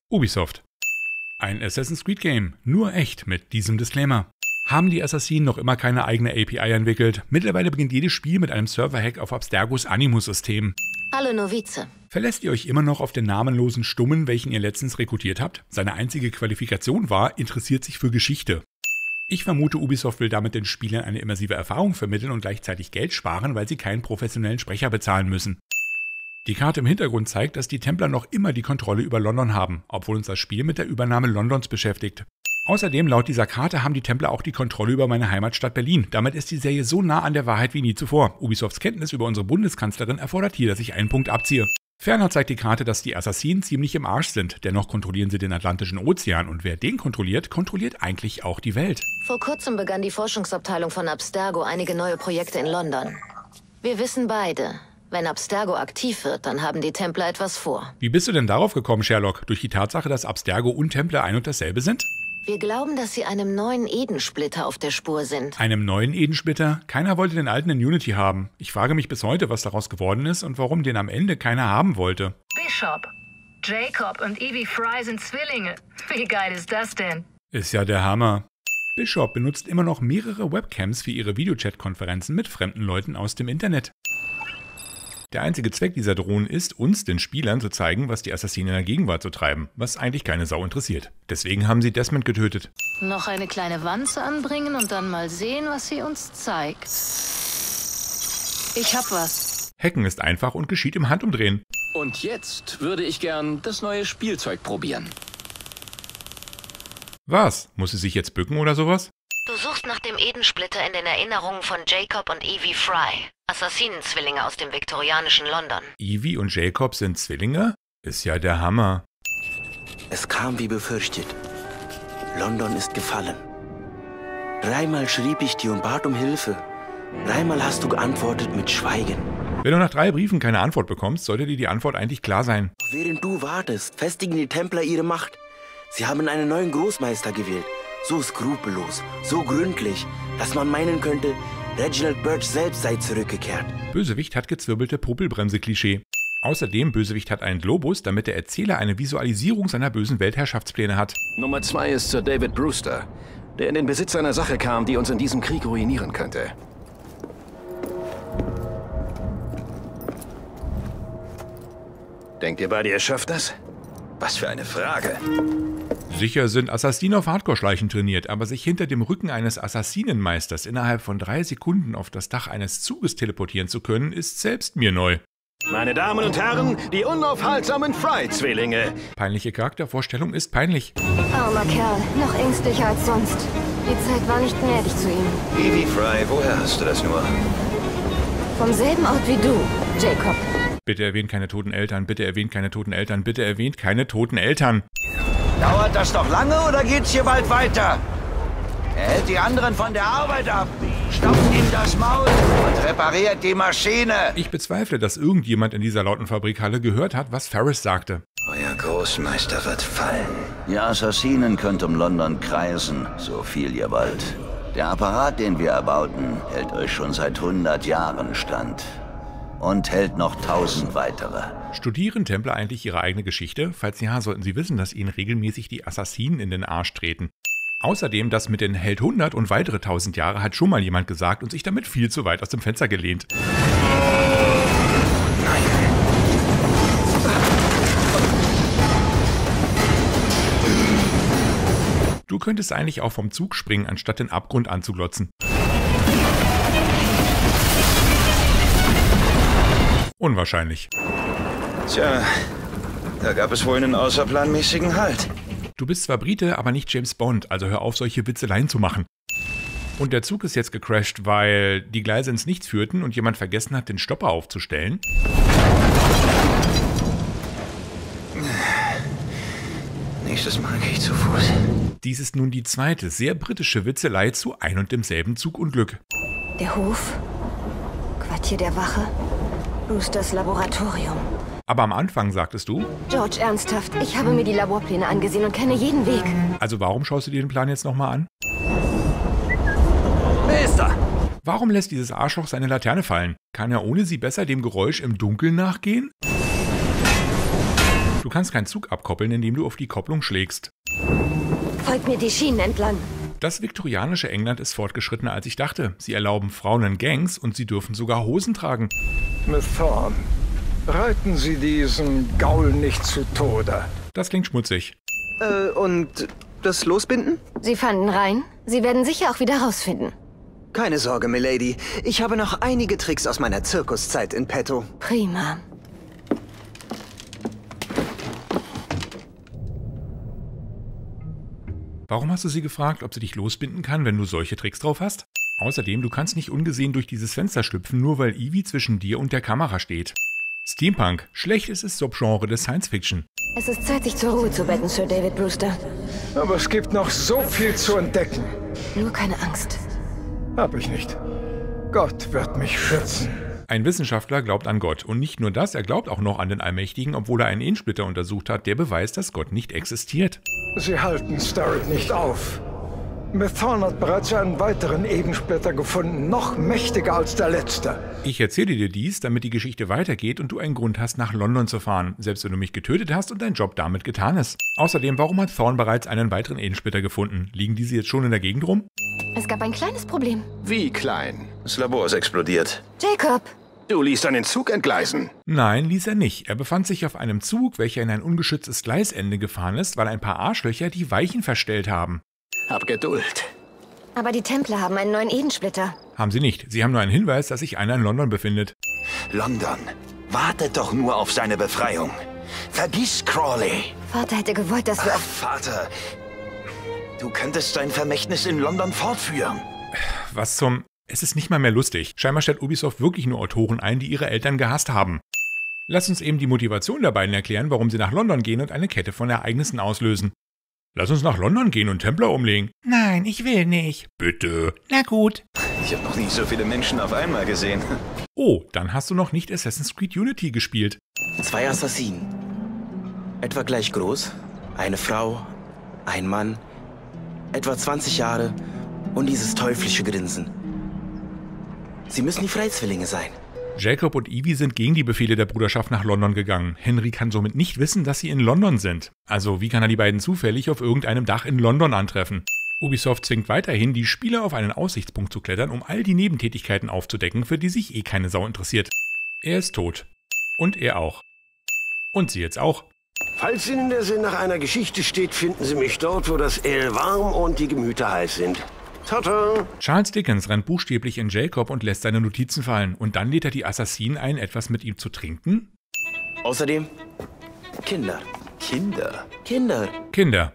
Ubisoft. Ein Assassin's Creed Game, nur echt mit diesem Disclaimer. Haben die Assassinen noch immer keine eigene API entwickelt? Mittlerweile beginnt jedes Spiel mit einem Server-Hack auf Abstergos Animus-System. Hallo Novize. Verlässt ihr euch immer noch auf den namenlosen Stummen, welchen ihr letztens rekrutiert habt? Seine einzige Qualifikation war, interessiert sich für Geschichte. Ich vermute, Ubisoft will damit den Spielern eine immersive Erfahrung vermitteln und gleichzeitig Geld sparen, weil sie keinen professionellen Sprecher bezahlen müssen. Die Karte im Hintergrund zeigt, dass die Templer noch immer die Kontrolle über London haben, obwohl uns das Spiel mit der Übernahme Londons beschäftigt. Außerdem, laut dieser Karte, haben die Templer auch die Kontrolle über meine Heimatstadt Berlin. Damit ist die Serie so nah an der Wahrheit wie nie zuvor. Ubisofts Kenntnis über unsere Bundeskanzlerin erfordert hier, dass ich einen Punkt abziehe. Ferner zeigt die Karte, dass die Assassinen ziemlich im Arsch sind. Dennoch kontrollieren sie den Atlantischen Ozean und wer den kontrolliert, kontrolliert eigentlich auch die Welt. Vor kurzem begann die Forschungsabteilung von Abstergo einige neue Projekte in London. Wir wissen beide, wenn Abstergo aktiv wird, dann haben die Templer etwas vor. Wie bist du denn darauf gekommen, Sherlock? Durch die Tatsache, dass Abstergo und Templer ein und dasselbe sind? Wir glauben, dass sie einem neuen Edensplitter auf der Spur sind. Einem neuen Edensplitter? Keiner wollte den alten in Unity haben. Ich frage mich bis heute, was daraus geworden ist und warum den am Ende keiner haben wollte. Bishop, Jacob und Evie Fry sind Zwillinge. Wie geil ist das denn? Ist ja der Hammer. Bishop benutzt immer noch mehrere Webcams für ihre Videochat-Konferenzen mit fremden Leuten aus dem Internet. Der einzige Zweck dieser Drohnen ist, uns, den Spielern, zu zeigen, was die Assassinen in der Gegenwart so treiben, was eigentlich keine Sau interessiert. Deswegen haben sie Desmond getötet. Noch eine kleine Wanze anbringen und dann mal sehen, was sie uns zeigt. Ich hab was. Hacken ist einfach und geschieht im Handumdrehen. Und jetzt würde ich gern das neue Spielzeug probieren. Was? Muss sie sich jetzt bücken oder sowas? Du suchst nach dem Edensplitter in den Erinnerungen von Jacob und Evie Fry, Assassinenzwillinge aus dem viktorianischen London. Evie und Jacob sind Zwillinge? Ist ja der Hammer. Es kam wie befürchtet. London ist gefallen. Dreimal schrieb ich dir und bat um Hilfe. Dreimal hast du geantwortet mit Schweigen. Wenn du nach 3 Briefen keine Antwort bekommst, sollte dir die Antwort eigentlich klar sein. Während du wartest, festigen die Templer ihre Macht. Sie haben einen neuen Großmeister gewählt. So skrupellos, so gründlich, dass man meinen könnte, Reginald Birch selbst sei zurückgekehrt. Bösewicht hat gezwirbelte Popelbremse-Klischee. Außerdem, Bösewicht hat einen Globus, damit der Erzähler eine Visualisierung seiner bösen Weltherrschaftspläne hat. Nummer 2 ist Sir David Brewster, der in den Besitz einer Sache kam, die uns in diesem Krieg ruinieren könnte. Denkt ihr beide, ihr schafft das? Was für eine Frage. Sicher sind Assassinen auf Hardcore-Schleichen trainiert, aber sich hinter dem Rücken eines Assassinenmeisters innerhalb von 3 Sekunden auf das Dach eines Zuges teleportieren zu können, ist selbst mir neu. Meine Damen und Herren, die unaufhaltsamen Fry-Zwillinge. Peinliche Charaktervorstellung ist peinlich. Armer Kerl, noch ängstlicher als sonst. Die Zeit war nicht gnädig zu ihm. Evie Fry, woher hast du das nur? Vom selben Ort wie du, Jacob. Bitte erwähnt keine toten Eltern, bitte erwähnt keine toten Eltern, bitte erwähnt keine toten Eltern. Dauert das noch lange oder geht's hier bald weiter? Er hält die anderen von der Arbeit ab, stopft ihm das Maul und repariert die Maschine. Ich bezweifle, dass irgendjemand in dieser lauten Fabrikhalle gehört hat, was Ferris sagte. Euer Großmeister wird fallen. Die Assassinen könnt um London kreisen, so viel ihr wollt. Der Apparat, den wir erbauten, hält euch schon seit 100 Jahren stand. Und hält noch 1000 weitere. Studieren Templer eigentlich ihre eigene Geschichte? Falls ja, sollten sie wissen, dass ihnen regelmäßig die Assassinen in den Arsch treten. Außerdem, das mit den hält 100 und weitere 1000 Jahre hat schon mal jemand gesagt und sich damit viel zu weit aus dem Fenster gelehnt. Du könntest eigentlich auch vom Zug springen, anstatt den Abgrund anzuglotzen. Unwahrscheinlich. Tja, da gab es wohl einen außerplanmäßigen Halt. Du bist zwar Brite, aber nicht James Bond, also hör auf, solche Witzeleien zu machen. Und der Zug ist jetzt gecrashed, weil die Gleise ins Nichts führten und jemand vergessen hat, den Stopper aufzustellen. Nächstes Mal gehe ich zu Fuß. Dies ist nun die zweite, sehr britische Witzelei zu ein und demselben Zugunglück. Der Hof, Quartier der Wache, Brewsters Laboratorium. Aber am Anfang sagtest du... George, ernsthaft, ich habe mir die Laborpläne angesehen und kenne jeden Weg. Also warum schaust du dir den Plan jetzt nochmal an? Mister! Warum lässt dieses Arschloch seine Laterne fallen? Kann er ohne sie besser dem Geräusch im Dunkeln nachgehen? Du kannst keinen Zug abkoppeln, indem du auf die Kopplung schlägst. Folgt mir die Schienen entlang. Das viktorianische England ist fortgeschrittener, als ich dachte. Sie erlauben Frauen in Gangs und sie dürfen sogar Hosen tragen. Miss Thorne, reiten Sie diesen Gaul nicht zu Tode. Das klingt schmutzig. Und das Losbinden? Sie fanden rein. Sie werden sicher auch wieder rausfinden. Keine Sorge, Milady. Ich habe noch einige Tricks aus meiner Zirkuszeit in petto. Prima. Warum hast du sie gefragt, ob sie dich losbinden kann, wenn du solche Tricks drauf hast? Außerdem, du kannst nicht ungesehen durch dieses Fenster schlüpfen, nur weil Evie zwischen dir und der Kamera steht. Steampunk, schlechtes Subgenre des Science-Fiction. Es ist Zeit, sich zur Ruhe zu betten, Sir David Brewster. Aber es gibt noch so viel zu entdecken. Nur keine Angst. Hab ich nicht. Gott wird mich schützen. Ein Wissenschaftler glaubt an Gott. Und nicht nur das, er glaubt auch noch an den Allmächtigen, obwohl er einen Ehensplitter untersucht hat, der beweist, dass Gott nicht existiert. Sie halten Starrick nicht auf. Miss Thorne hat bereits einen weiteren Edensplitter gefunden, noch mächtiger als der letzte. Ich erzähle dir dies, damit die Geschichte weitergeht und du einen Grund hast, nach London zu fahren, selbst wenn du mich getötet hast und dein Job damit getan ist. Außerdem, warum hat Thorne bereits einen weiteren Edensplitter gefunden? Liegen diese jetzt schon in der Gegend rum? Es gab ein kleines Problem. Wie klein? Das Labor ist explodiert. Jacob! Du ließt einen Zug entgleisen. Nein, ließ er nicht. Er befand sich auf einem Zug, welcher in ein ungeschütztes Gleisende gefahren ist, weil ein paar Arschlöcher die Weichen verstellt haben. Hab Geduld. Aber die Templer haben einen neuen Edensplitter. Haben sie nicht. Sie haben nur einen Hinweis, dass sich einer in London befindet. London. Wartet doch nur auf seine Befreiung. Vergiss Crawley. Vater hätte gewollt, dass wir Ach, Vater. Du könntest sein Vermächtnis in London fortführen. Was zum... Es ist nicht mal mehr lustig. Scheinbar stellt Ubisoft wirklich nur Autoren ein, die ihre Eltern gehasst haben. Lass uns eben die Motivation der beiden erklären, warum sie nach London gehen und eine Kette von Ereignissen auslösen. Lass uns nach London gehen und Templer umlegen. Nein, ich will nicht. Bitte. Na gut. Ich habe noch nie so viele Menschen auf einmal gesehen. Oh, dann hast du noch nicht Assassin's Creed Unity gespielt. 2 Assassinen. Etwa gleich groß. Eine Frau, ein Mann, etwa 20 Jahre und dieses teuflische Grinsen. Sie müssen die Freizwillinge sein. Jacob und Evie sind gegen die Befehle der Bruderschaft nach London gegangen. Henry kann somit nicht wissen, dass sie in London sind. Also wie kann er die beiden zufällig auf irgendeinem Dach in London antreffen? Ubisoft zwingt weiterhin, die Spieler auf einen Aussichtspunkt zu klettern, um all die Nebentätigkeiten aufzudecken, für die sich eh keine Sau interessiert. Er ist tot. Und er auch. Und sie jetzt auch. Falls Ihnen der Sinn nach einer Geschichte steht, finden Sie mich dort, wo das Ale warm und die Gemüter heiß sind. Tata! Charles Dickens rennt buchstäblich in Jacob und lässt seine Notizen fallen. Und dann lädt er die Assassinen ein, etwas mit ihm zu trinken? Außerdem Kinder. Kinder? Kinder. Kinder.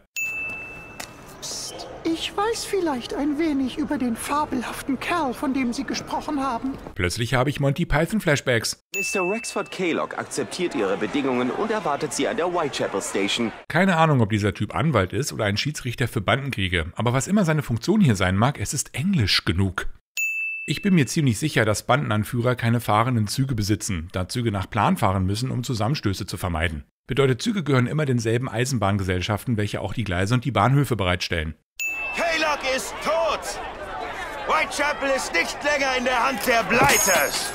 Psst, ich weiß vielleicht ein wenig über den fabelhaften Kerl, von dem Sie gesprochen haben. Plötzlich habe ich Monty Python Flashbacks. Mr. Rexford Kaylock akzeptiert Ihre Bedingungen und erwartet Sie an der Whitechapel Station. Keine Ahnung, ob dieser Typ Anwalt ist oder ein Schiedsrichter für Bandenkriege, aber was immer seine Funktion hier sein mag, es ist Englisch genug. Ich bin mir ziemlich sicher, dass Bandenanführer keine fahrenden Züge besitzen, da Züge nach Plan fahren müssen, um Zusammenstöße zu vermeiden. Bedeutet, Züge gehören immer denselben Eisenbahngesellschaften, welche auch die Gleise und die Bahnhöfe bereitstellen. Kaylock ist tot! Whitechapel ist nicht länger in der Hand der Blighters!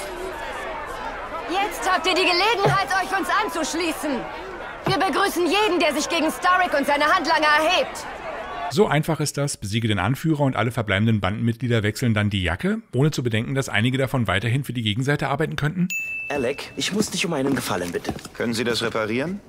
Jetzt habt ihr die Gelegenheit, euch uns anzuschließen. Wir begrüßen jeden, der sich gegen Starrick und seine Handlanger erhebt. So einfach ist das, besiege den Anführer und alle verbleibenden Bandenmitglieder wechseln dann die Jacke, ohne zu bedenken, dass einige davon weiterhin für die Gegenseite arbeiten könnten? Alec, ich muss dich um einen Gefallen bitten. Können Sie das reparieren?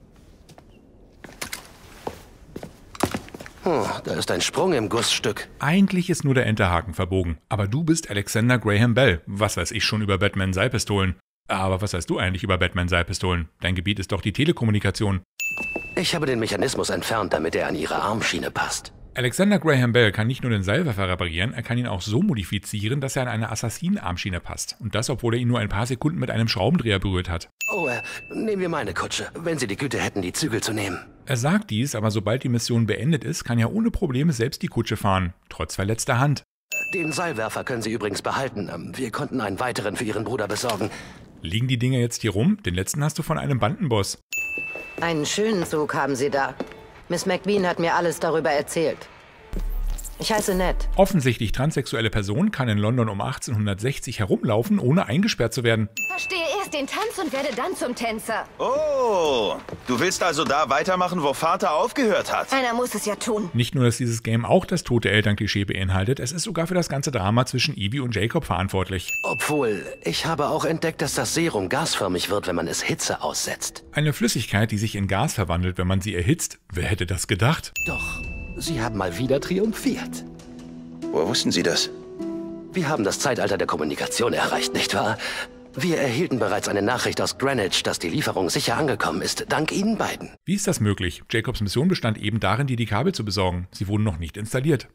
Da ist ein Sprung im Gussstück. Eigentlich ist nur der Enterhaken verbogen, aber du bist Alexander Graham Bell. Was weiß ich schon über Batman-Seilpistolen? Aber was weißt du eigentlich über Batman-Seilpistolen? Dein Gebiet ist doch die Telekommunikation. Ich habe den Mechanismus entfernt, damit er an Ihre Armschiene passt. Alexander Graham Bell kann nicht nur den Seilwerfer reparieren, er kann ihn auch so modifizieren, dass er an eine Assassinenarmschiene passt. Und das, obwohl er ihn nur ein paar Sekunden mit einem Schraubendreher berührt hat. Oh, nehmen wir meine Kutsche, wenn Sie die Güte hätten, die Zügel zu nehmen. Er sagt dies, aber sobald die Mission beendet ist, kann er ohne Probleme selbst die Kutsche fahren. Trotz verletzter Hand. Den Seilwerfer können Sie übrigens behalten. Wir konnten einen weiteren für Ihren Bruder besorgen. Liegen die Dinger jetzt hier rum? Den letzten hast du von einem Bandenboss. Einen schönen Zug haben Sie da. Miss McBean hat mir alles darüber erzählt. Ich heiße Ned. Offensichtlich transsexuelle Person kann in London um 1860 herumlaufen, ohne eingesperrt zu werden. Verstehe erst den Tanz und werde dann zum Tänzer. Oh, du willst also da weitermachen, wo Vater aufgehört hat? Einer muss es ja tun. Nicht nur, dass dieses Game auch das tote Elternklischee beinhaltet, es ist sogar für das ganze Drama zwischen Evie und Jacob verantwortlich. Obwohl, ich habe auch entdeckt, dass das Serum gasförmig wird, wenn man es Hitze aussetzt. Eine Flüssigkeit, die sich in Gas verwandelt, wenn man sie erhitzt. Wer hätte das gedacht? Doch, Sie haben mal wieder triumphiert. Woher wussten Sie das? Wir haben das Zeitalter der Kommunikation erreicht, nicht wahr? Wir erhielten bereits eine Nachricht aus Greenwich, dass die Lieferung sicher angekommen ist, dank Ihnen beiden. Wie ist das möglich? Jacobs Mission bestand eben darin, dir die Kabel zu besorgen. Sie wurden noch nicht installiert.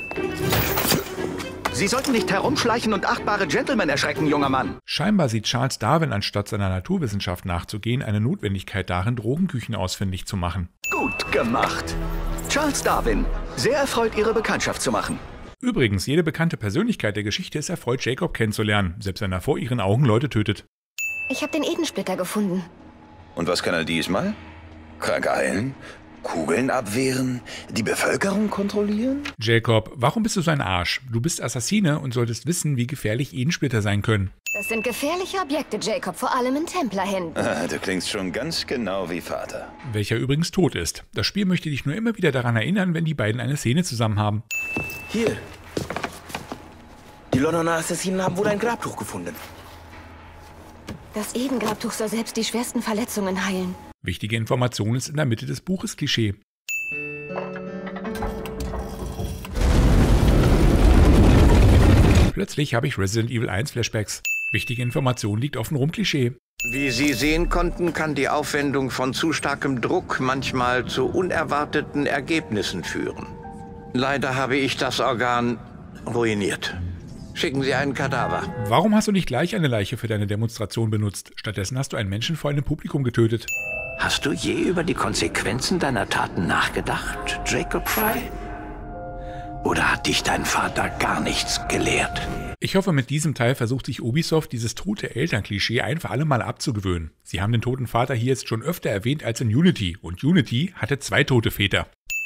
Sie sollten nicht herumschleichen und achtbare Gentlemen erschrecken, junger Mann. Scheinbar sieht Charles Darwin, anstatt seiner Naturwissenschaft nachzugehen, eine Notwendigkeit darin, Drogenküchen ausfindig zu machen. Gut gemacht. Charles Darwin, sehr erfreut, Ihre Bekanntschaft zu machen. Übrigens, jede bekannte Persönlichkeit der Geschichte ist erfreut, Jacob kennenzulernen, selbst wenn er vor ihren Augen Leute tötet. Ich habe den Edensplitter gefunden. Und was kann er diesmal? Kranke heilen? Kugeln abwehren? Die Bevölkerung kontrollieren? Jacob, warum bist du so ein Arsch? Du bist Assassine und solltest wissen, wie gefährlich Edensplitter sein können. Das sind gefährliche Objekte, Jacob, vor allem in Templerhänden. Du klingst schon ganz genau wie Vater. Welcher übrigens tot ist. Das Spiel möchte dich nur immer wieder daran erinnern, wenn die beiden eine Szene zusammen haben. Hier. Die Londoner Assassinen haben wohl ein Grabtuch gefunden. Das Eden-Grabtuch soll selbst die schwersten Verletzungen heilen. Wichtige Information ist in der Mitte des Buches Klischee. Plötzlich habe ich Resident Evil 1 Flashbacks. Wichtige Information liegt offen rum Klischee. Wie Sie sehen konnten, kann die Aufwendung von zu starkem Druck manchmal zu unerwarteten Ergebnissen führen. Leider habe ich das Organ ruiniert. Schicken Sie einen Kadaver. Warum hast du nicht gleich eine Leiche für deine Demonstration benutzt? Stattdessen hast du einen Menschen vor einem Publikum getötet. Hast du je über die Konsequenzen deiner Taten nachgedacht, Jacob Fry? Oder hat dich dein Vater gar nichts gelehrt? Ich hoffe, mit diesem Teil versucht sich Ubisoft, dieses tote Elternklischee ein für alle Mal abzugewöhnen. Sie haben den toten Vater hier jetzt schon öfter erwähnt als in Unity. Und Unity hatte 2 tote Väter.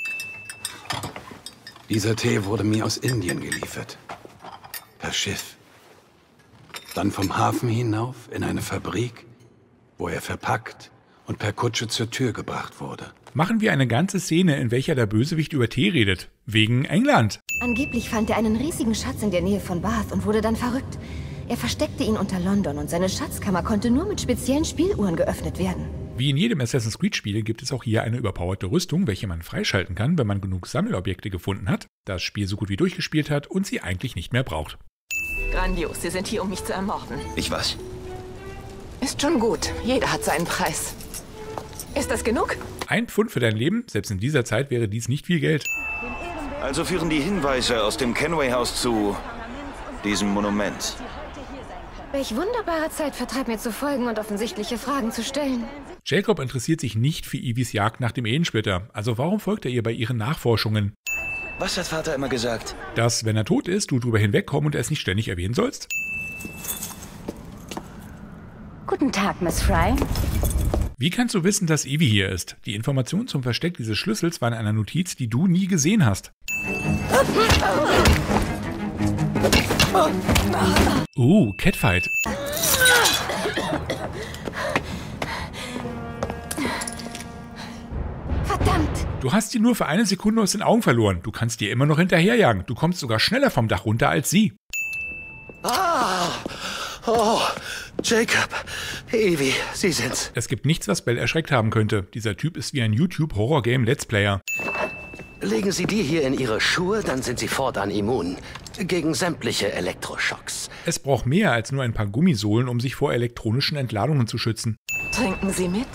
Dieser Tee wurde mir aus Indien geliefert. Per Schiff. Dann vom Hafen hinauf in eine Fabrik, wo er verpackt und per Kutsche zur Tür gebracht wurde. Machen wir eine ganze Szene, in welcher der Bösewicht über Tee redet. Wegen England. Angeblich fand er einen riesigen Schatz in der Nähe von Bath und wurde dann verrückt. Er versteckte ihn unter London und seine Schatzkammer konnte nur mit speziellen Spieluhren geöffnet werden. Wie in jedem Assassin's Creed Spiel gibt es auch hier eine überpowerte Rüstung, welche man freischalten kann, wenn man genug Sammelobjekte gefunden hat, das Spiel so gut wie durchgespielt hat und sie eigentlich nicht mehr braucht. Grandios, Sie sind hier, um mich zu ermorden. Ich was? Ist schon gut. Jeder hat seinen Preis. Ist das genug? 1 Pfund für dein Leben? Selbst in dieser Zeit wäre dies nicht viel Geld. Also führen die Hinweise aus dem Kenway-Haus zu diesem Monument. Welch wunderbarer Zeitvertreib, mir zu folgen und offensichtliche Fragen zu stellen. Jacob interessiert sich nicht für Evies Jagd nach dem Edensplitter. Also warum folgt er ihr bei ihren Nachforschungen? Was hat Vater immer gesagt? Dass, wenn er tot ist, du drüber hinwegkommen und es nicht ständig erwähnen sollst? Guten Tag, Miss Fry. Wie kannst du wissen, dass Evie hier ist? Die Information zum Versteck dieses Schlüssels war in einer Notiz, die du nie gesehen hast. Catfight. Verdammt! Du hast sie nur für eine Sekunde aus den Augen verloren. Du kannst dir immer noch hinterherjagen. Du kommst sogar schneller vom Dach runter als sie. Oh, Jacob, Evie, Sie sind's. Es gibt nichts, was Belle erschreckt haben könnte. Dieser Typ ist wie ein YouTube-Horror-Game-Let's Player. Legen Sie die hier in Ihre Schuhe, dann sind Sie fortan immun. Gegen sämtliche Elektroschocks. Es braucht mehr als nur ein paar Gummisohlen, um sich vor elektronischen Entladungen zu schützen. Trinken Sie mit?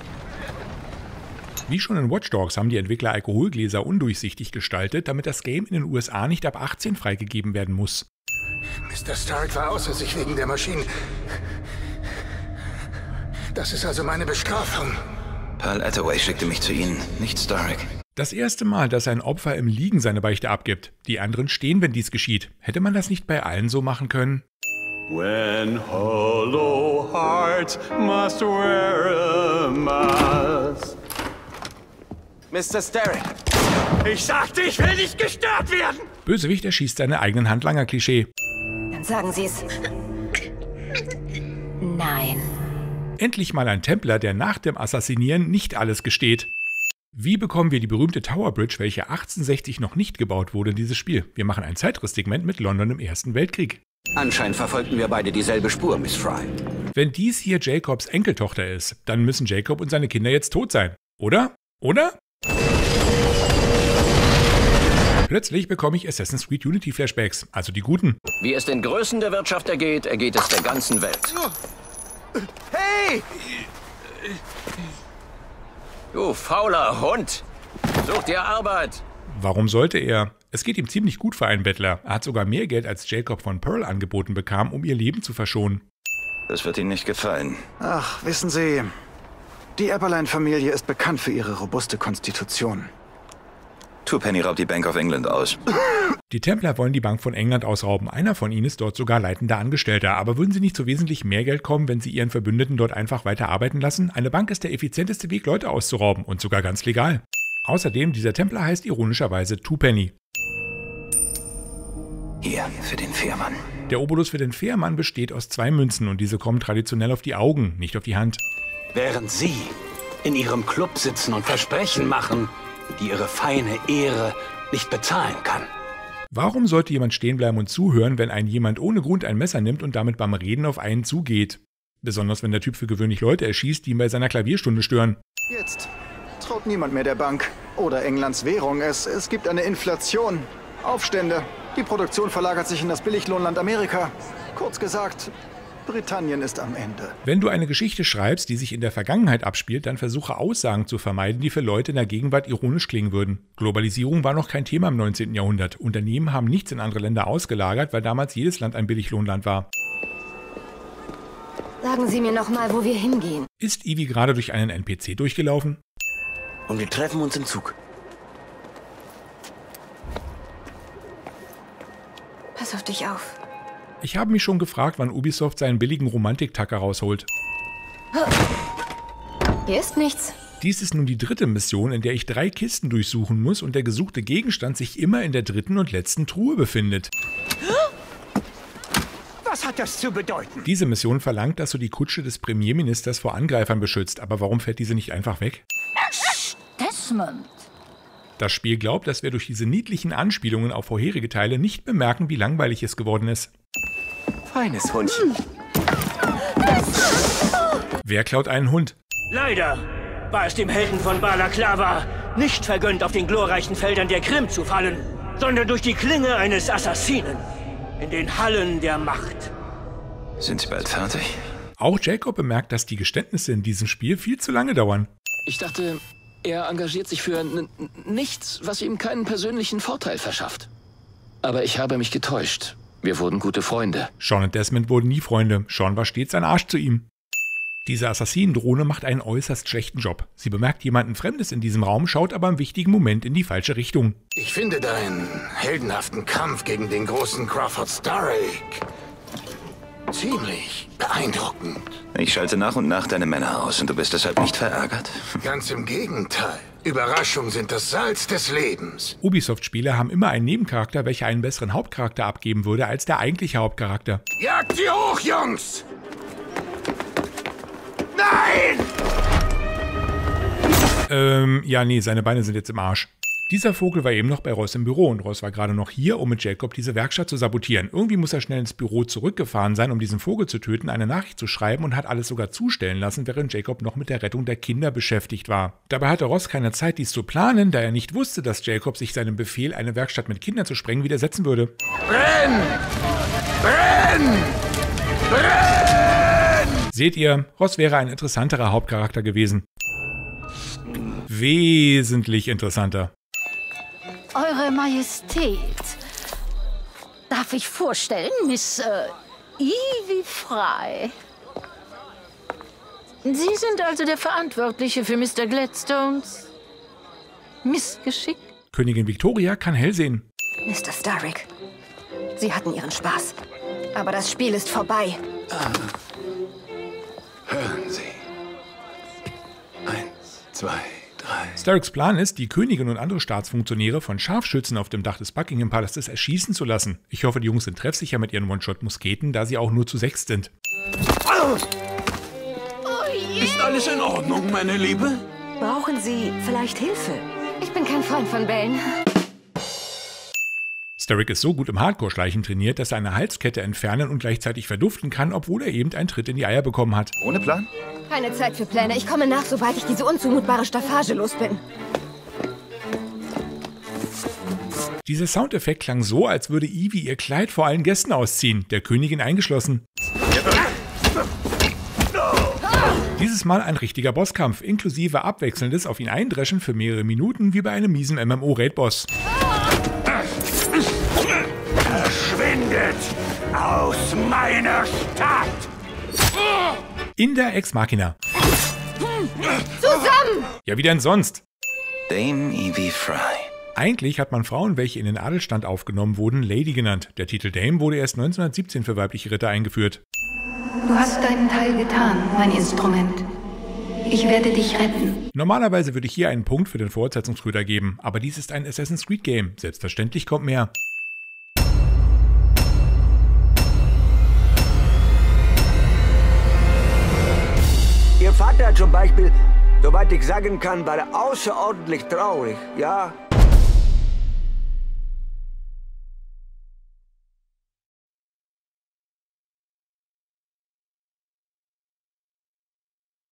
Wie schon in Watch Dogs haben die Entwickler Alkoholgläser undurchsichtig gestaltet, damit das Game in den USA nicht ab 18 freigegeben werden muss. Mr. Stark war außer sich wegen der Maschinen. Das ist also meine Bestrafung. Pearl Attaway schickte mich zu Ihnen, nicht Stark. Das erste Mal, dass ein Opfer im Liegen seine Beichte abgibt. Die anderen stehen, wenn dies geschieht. Hätte man das nicht bei allen so machen können? When hollow hearts must wear a mask. Mr. Stark, Ich sagte, ich will nicht gestört werden! Bösewicht erschießt seine eigenen Handlanger-Klischee. Dann sagen Sie es. Nein. Endlich mal ein Templer, der nach dem Assassinieren nicht alles gesteht. Wie bekommen wir die berühmte Tower Bridge, welche 1860 noch nicht gebaut wurde, in dieses Spiel? Wir machen ein Zeitresegment mit London im Ersten Weltkrieg. Anscheinend verfolgten wir beide dieselbe Spur, Miss Fry. Wenn dies hier Jacobs Enkeltochter ist, dann müssen Jacob und seine Kinder jetzt tot sein. Oder? Oder? Plötzlich bekomme ich Assassin's Creed Unity Flashbacks, also die guten. Wie es den Größen der Wirtschaft ergeht es der ganzen Welt. Hey! Du fauler Hund! Such dir Arbeit! Warum sollte er? Es geht ihm ziemlich gut für einen Bettler. Er hat sogar mehr Geld, als Jacob von Pearl angeboten bekam, um ihr Leben zu verschonen. Das wird Ihnen nicht gefallen. Ach, wissen Sie, die Eberlein-Familie ist bekannt für ihre robuste Konstitution. Twopenny raubt die Bank of England aus. Die Templer wollen die Bank von England ausrauben. Einer von ihnen ist dort sogar leitender Angestellter. Aber würden sie nicht zu wesentlich mehr Geld kommen, wenn sie ihren Verbündeten dort einfach weiter arbeiten lassen? Eine Bank ist der effizienteste Weg, Leute auszurauben. Und sogar ganz legal. Außerdem, dieser Templer heißt ironischerweise Twopenny. Hier, für den Fährmann. Der Obolus für den Fährmann besteht aus 2 Münzen und diese kommen traditionell auf die Augen, nicht auf die Hand. Während Sie in Ihrem Club sitzen und Versprechen machen, die Ihre feine Ehre nicht bezahlen kann. Warum sollte jemand stehen bleiben und zuhören, wenn ein jemand ohne Grund ein Messer nimmt und damit beim Reden auf einen zugeht? Besonders wenn der Typ für gewöhnlich Leute erschießt, die ihn bei seiner Klavierstunde stören. Jetzt traut niemand mehr der Bank oder Englands Währung. Es gibt eine Inflation, Aufstände. Die Produktion verlagert sich in das Billiglohnland Amerika. Kurz gesagt, Britannien ist am Ende. Wenn du eine Geschichte schreibst, die sich in der Vergangenheit abspielt, dann versuche Aussagen zu vermeiden, die für Leute in der Gegenwart ironisch klingen würden. Globalisierung war noch kein Thema im 19. Jahrhundert. Unternehmen haben nichts in andere Länder ausgelagert, weil damals jedes Land ein Billiglohnland war. Sagen Sie mir noch mal, wo wir hingehen. Ist Ivy gerade durch einen NPC durchgelaufen? Und wir treffen uns im Zug. Pass auf dich auf. Ich habe mich schon gefragt, wann Ubisoft seinen billigen Romantik-Tacker rausholt. Hier ist nichts. Dies ist nun die 3. Mission, in der ich 3 Kisten durchsuchen muss und der gesuchte Gegenstand sich immer in der 3. und letzten Truhe befindet. Was hat das zu bedeuten? Diese Mission verlangt, dass du die Kutsche des Premierministers vor Angreifern beschützt. Aber warum fährt diese nicht einfach weg? Desmond. Das Spiel glaubt, dass wir durch diese niedlichen Anspielungen auf vorherige Teile nicht bemerken, wie langweilig es geworden ist. Feines Hundchen. Wer klaut einen Hund? Leider war es dem Helden von Balaklava nicht vergönnt, auf den glorreichen Feldern der Krim zu fallen, sondern durch die Klinge eines Assassinen in den Hallen der Macht. Sind Sie bald fertig? Auch Jacob bemerkt, dass die Geständnisse in diesem Spiel viel zu lange dauern. Ich dachte, er engagiert sich für nichts, was ihm keinen persönlichen Vorteil verschafft. Aber ich habe mich getäuscht. Wir wurden gute Freunde. Sean und Desmond wurden nie Freunde. Sean war stets ein Arsch zu ihm. Diese Assassinendrohne macht einen äußerst schlechten Job. Sie bemerkt jemanden Fremdes in diesem Raum, schaut aber im wichtigen Moment in die falsche Richtung. Ich finde deinen heldenhaften Kampf gegen den großen Crawford Starrick ziemlich beeindruckend. Ich schalte nach und nach deine Männer aus und du bist deshalb nicht verärgert? Ganz im Gegenteil. Überraschungen sind das Salz des Lebens. Ubisoft-Spiele haben immer einen Nebencharakter, welcher einen besseren Hauptcharakter abgeben würde als der eigentliche Hauptcharakter. Jagt sie hoch, Jungs! Nein! Ja, nee, seine Beine sind jetzt im Arsch. Dieser Vogel war eben noch bei Ross im Büro und Ross war gerade noch hier, um mit Jacob diese Werkstatt zu sabotieren. Irgendwie muss er schnell ins Büro zurückgefahren sein, um diesen Vogel zu töten, eine Nachricht zu schreiben und hat alles sogar zustellen lassen, während Jacob noch mit der Rettung der Kinder beschäftigt war. Dabei hatte Ross keine Zeit, dies zu planen, da er nicht wusste, dass Jacob sich seinem Befehl, eine Werkstatt mit Kindern zu sprengen, widersetzen würde. Brenn! Brenn! Brenn! Seht ihr, Ross wäre ein interessanterer Hauptcharakter gewesen. Wesentlich interessanter. Eure Majestät. Darf ich vorstellen, Miss Ivy Fry? Sie sind also der Verantwortliche für Mr. Gladstones Missgeschick? Königin Victoria kann hell sehen. Mr. Starrick, Sie hatten Ihren Spaß. Aber das Spiel ist vorbei. Hören Sie. 1, 2, 3. Starricks Plan ist, die Königin und andere Staatsfunktionäre von Scharfschützen auf dem Dach des Buckingham-Palastes erschießen zu lassen. Ich hoffe, die Jungs sind treffsicher mit ihren One-Shot-Musketen, da sie auch nur zu 6 sind. Ist alles in Ordnung, meine Liebe? Brauchen Sie vielleicht Hilfe? Ich bin kein Freund von Bällen. Starrick ist so gut im Hardcore-Schleichen trainiert, dass er eine Halskette entfernen und gleichzeitig verduften kann, obwohl er eben einen Tritt in die Eier bekommen hat. Ohne Plan? Keine Zeit für Pläne. Ich komme nach, sobald ich diese unzumutbare Staffage los bin. Dieser Soundeffekt klang so, als würde Evie ihr Kleid vor allen Gästen ausziehen, der Königin eingeschlossen. Dieses Mal ein richtiger Bosskampf, inklusive abwechselndes auf ihn eindreschen für mehrere Minuten, wie bei einem miesen MMO-Raid-Boss. Verschwindet aus meiner Stadt! In der Ex Machina. Zusammen! Ja, wie denn sonst? Dame Evie Fry. Eigentlich hat man Frauen, welche in den Adelstand aufgenommen wurden, Lady genannt. Der Titel Dame wurde erst 1917 für weibliche Ritter eingeführt. Du hast deinen Teil getan, mein Instrument. Ich werde dich retten. Normalerweise würde ich hier einen Punkt für den Fortsetzungsbrüder geben, aber dies ist ein Assassin's Creed Game. Selbstverständlich kommt mehr. Ihr Vater zum Beispiel, soweit ich sagen kann, war außerordentlich traurig, ja?